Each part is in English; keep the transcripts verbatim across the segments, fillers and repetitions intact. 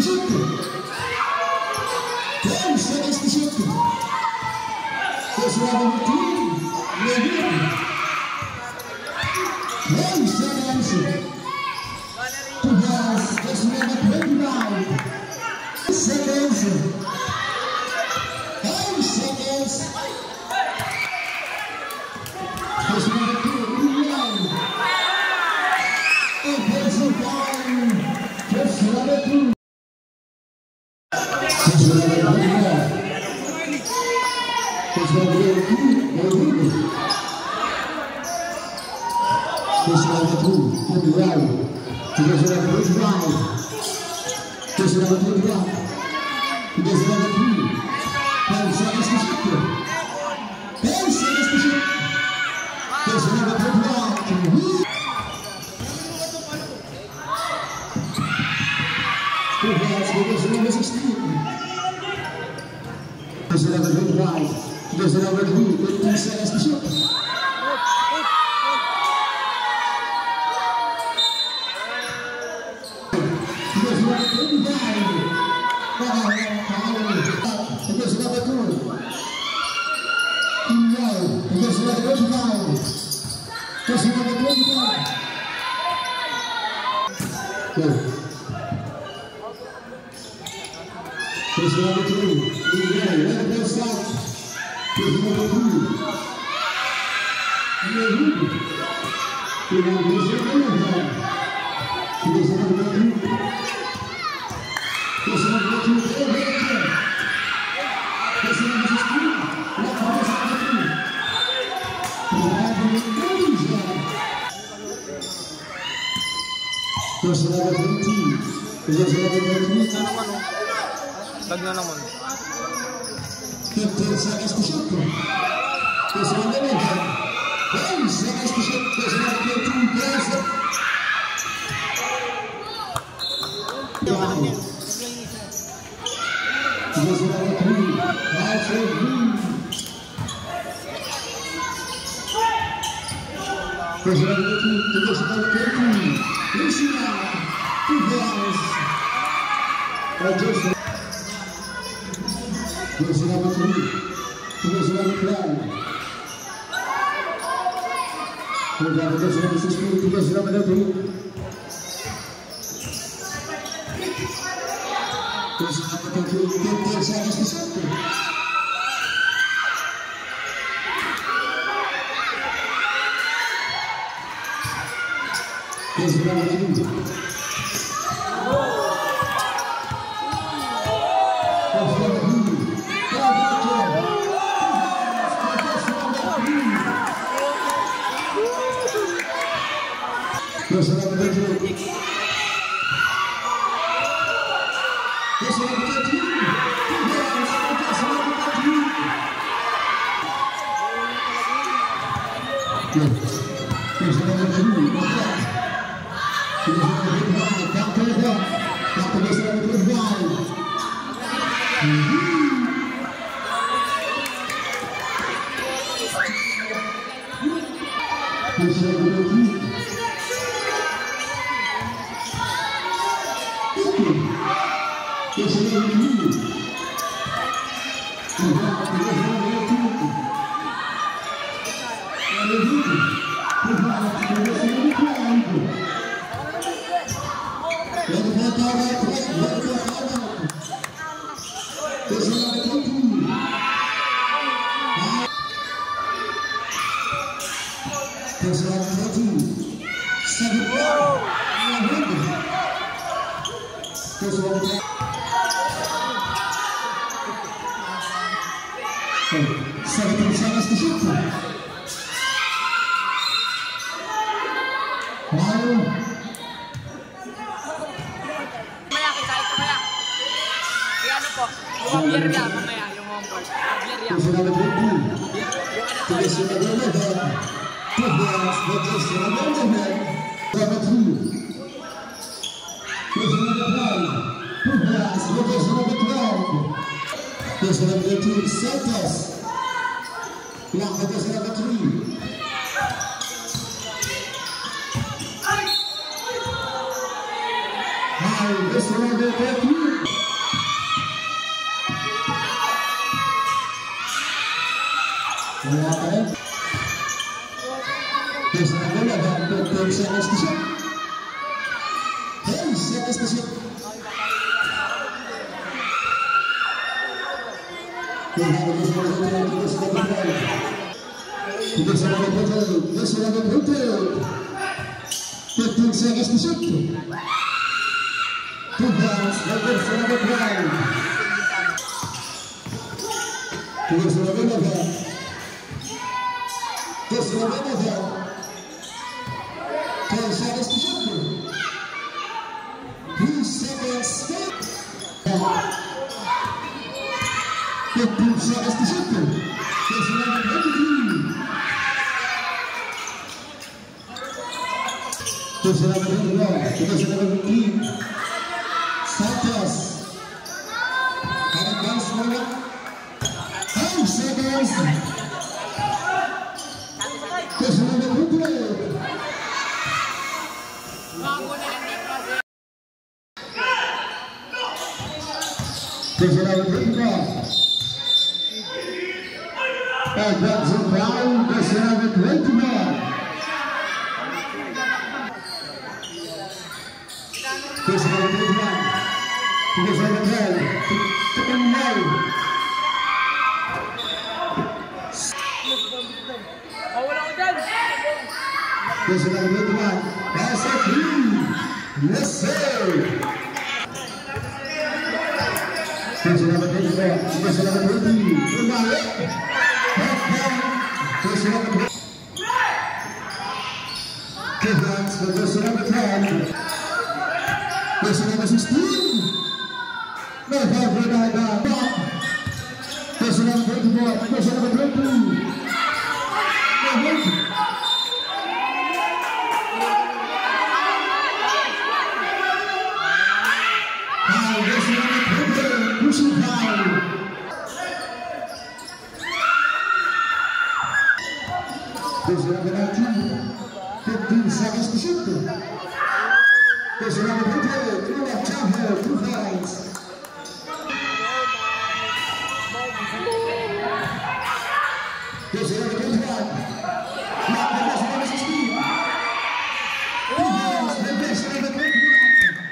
Egito. Quem será este Egito? Pessoal do time, Egito. Quem será esse? Tu vais, esse não é grande mal. Quem será esse? Quem será esse? Pessoal do time, o principal, pessoal do time. Pessoal do clube, mundial, que deseja mundial, pessoal do mundial, que deseja clube, pensa nesse jeito, pensa nesse jeito, pessoal do mundial, que pessoal do mundial, que deseja clube, pensa nesse jeito. Pessoal do time, ninguém, leva para o salto. Pessoal do time, Nerudo, que não deixa de levar. Pessoal do time, pessoal do time, pessoal do time, na cabeça do time. Pessoal do time, pessoal do time. Tag na naman. Captain sa Esposito. Pessoal da Liga. Vem, sa Esposito. Pessoal do time Brasil. Pessoal do time. Alfredo. Pessoal do time. Pessoal do time. Luciano. Tivemos. Adjustment. Pessoal do time, pessoal do plano. Obrigado, pessoal do espírito, pessoal do time. Pessoal do time, pessoal do espírito. Pessoal do time. Pessoal do time, pessoal do time, Santos, lá vai fazer a bateria. Ai, pessoal do time. Mengatakan Biasanya bola dan untuk series to shoot. Hey, series to shoot. Kita sudah berjalan, kita sudah berjalan, kita sudah berjalan. fifteen seconds to shoot. Two hands, kita sudah berjalan. Kita sudah berjalan. Kita sudah berjalan. ten seconds to shoot. three seconds. fifteen seconds to shoot. There's another twenty-three. There's another twenty-one. There's another fifteen. Santos. Have a nice moment. five seconds. There's another twenty-eight. There's another twenty-one. And that's a foul. There's another twenty-one. There's another twenty-one. There's another ten. twenty-nine. There's another twenty-one. That's a three. Yes, sir. There's another twenty-four. There's another twenty. There's another twenty. Two hands, but there's another ten. There's another sixteen. No foul for that guy. There's another twenty-four. There's another twenty. No twenty. There's another twenty. Pushing foul. There's another nineteen. fifteen seconds to shoot. There's another twenty-eight. Two left, two here, two fouls. There's another twenty-one. There's another sixteen. Two fouls. There's another twenty-one.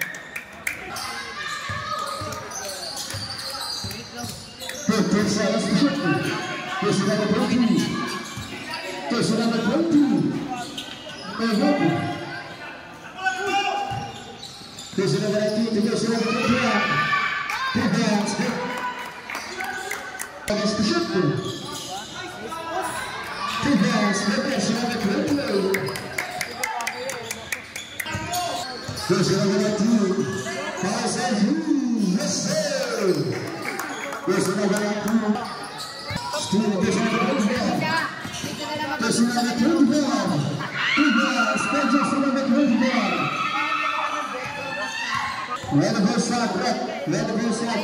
fifteen seconds to shoot. There's another twenty. There's another twenty. There's another nineteen. There's another twenty-one. Two hands. There's the shoot. Two hands. There's another twenty-eight. There's another nineteen. Pass and through. Yes, sir. There's another nineteen. Still, there's another twenty-one. There's another twenty-one. Two hands. There's another twenty-one. Let the ball shot, Brett. Let the ball shot.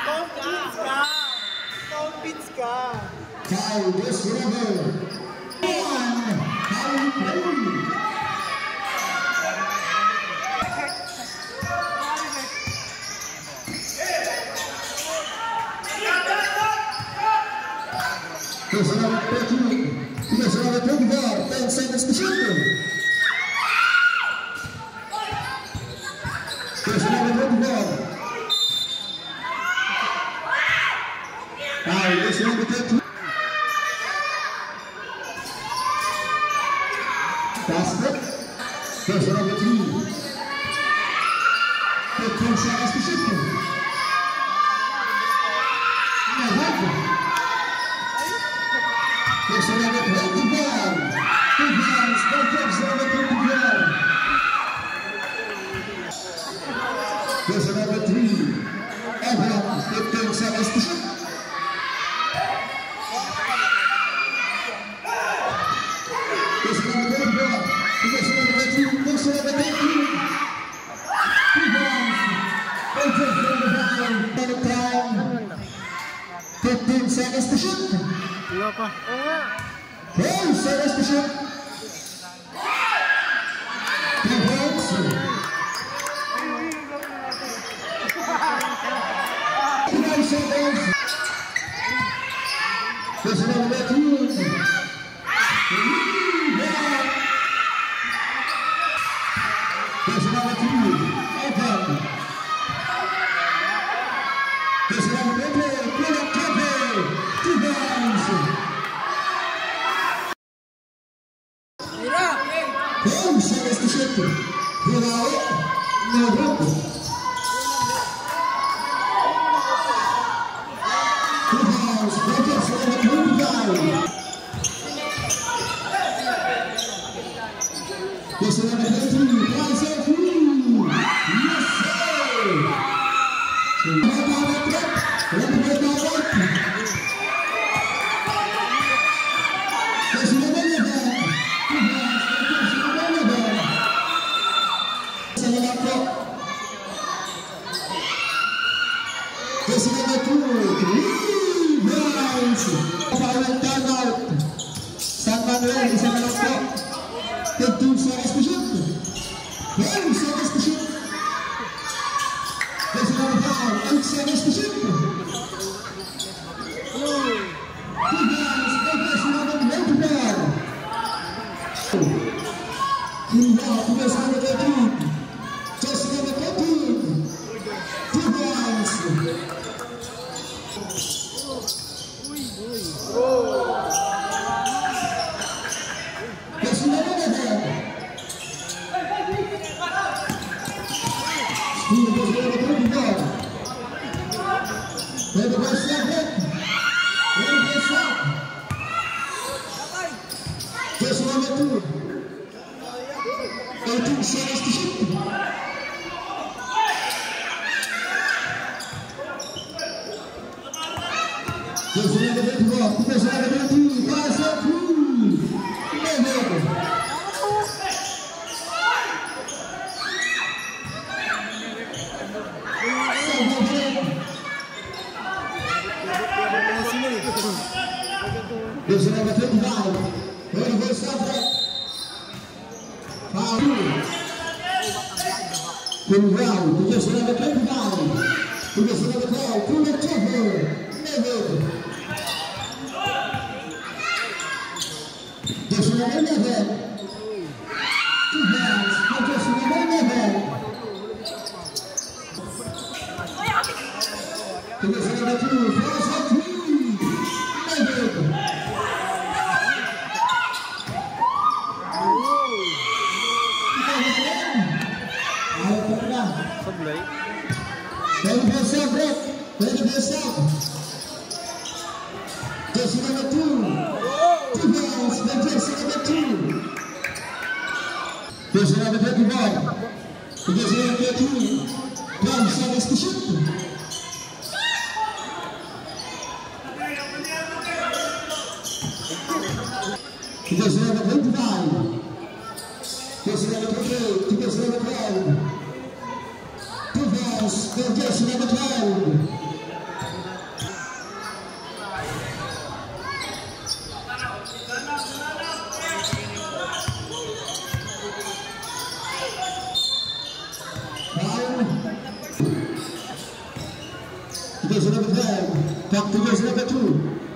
Don't beat ka. Foul, this level. One. Foul play. There's another thirty. There's another twenty-four. ten seconds to shoot. There's another twenty-four. Now, there's another thirty. Basket. There's another three. fifteen seconds to shoot. There's another twenty-four. Two hands. There's another twenty-four. There's another three. Everyone, fifteen seconds to shoot. There's another twenty-four. There's another thirteen. There's another thirteen. Two hands. Another time. fifteen seconds to shoot. Wala pa. Oo nga. ten seconds to shoot. Two hands. Nine seconds. There's another thirteen. esquisito. Viral, no grupo. Cuidados, vai ter cena do Uruguai. Terceira da frente, quase é fim. Isso! Vai dar a troca. Vai dar a troca. Terceira da levada. Terceira da levada. Terceira da troca. Terceira da troca. Para o Internauta. San Manuel, San Manuel. Tentu saya setuju. Baru saya setuju. Terserah kau, aku saya setuju. Tiga, sebagai sudah berlebihan. Hingga tiga sangat kecil. Terserah kecil. Tiga. Ele vai ser reto. Ele vai ser. Posicionamento. Ele tem que ser este tipo. Posicionamento de volta. Posicionamento de vai ser fui. Beleza. Terceira da frente, vai. Ele vai ser a frente. Paulo. Comunal, terceira da frente, vai. Terceira da frente, coletivo. Nevedo. Terceira da Nevedo. Tivemos, a terceira da Nevedo. Terceira da frente, vai ser Nevedo. Ele venceu, Breto. Ele venceu. Terceira abertura. Tivemos, vem terceira abertura. Terceira abertura de volta. Terceira abertura. Vamos, sai desse chute. Terceira abertura de volta. Terceira abertura. Terceira abertura. Tivemos, vem terceira abertura. Terceira abertura. Terceira abertura.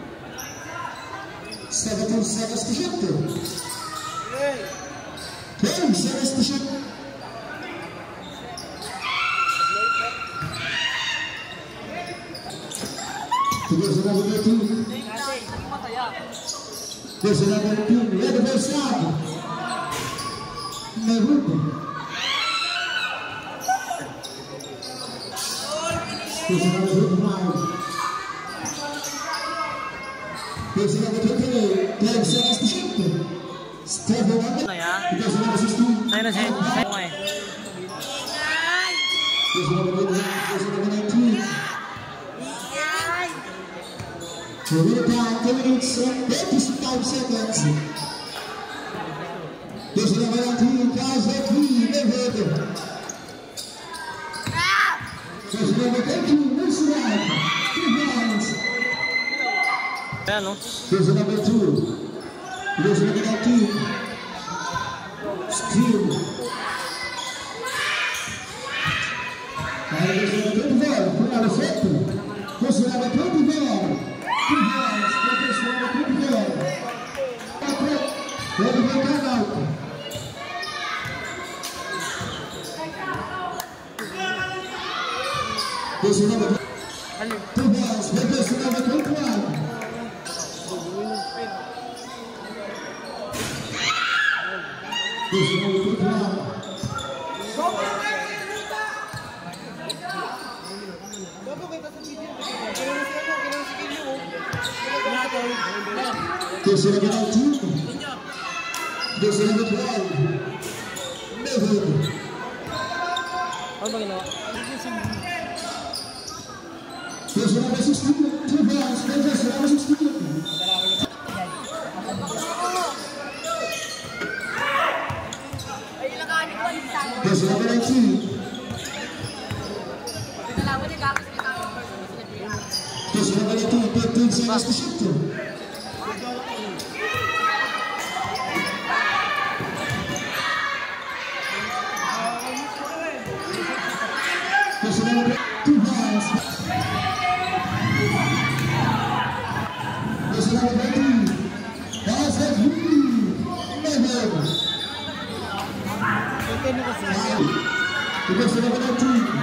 Segue tu, segue este jeito. Vem, segue este jeito. Terceira abertura. Terceira abertura. É adversário. Neruda. Terceira abertura. Terceira abertura. Deve ser este jeito. Esteve lá. Terceira abertura. Sai na gente. Sai com ele. Terceira abertura. Terceira abertura. Primeiro para ten minutes, twenty-five seconds. Terceira abertura, casa aqui, Nevedo. Terceira abertura, Mussolini. Tivemos. É, não. Terceira abertura. Terceira abertura. Skill. Aí, terceira abertura, final certo. Terceira abertura, Tivemos. Tivemos, terceira abertura, Ele vem canal. Terceira abertura. Tivemos, vem terceira abertura. Terceira abertura. Terceira penalti. Terceira virtual. Never. Ano ba ginawa? Terceira vai substituir. Two balls. Terceira vai substituir. Terceira penalti. Terceira penalti. Terceira sai neste chute. Two balls. Terceira penalti. Balls at three. Never. Ito na kasi. Terceira penalti.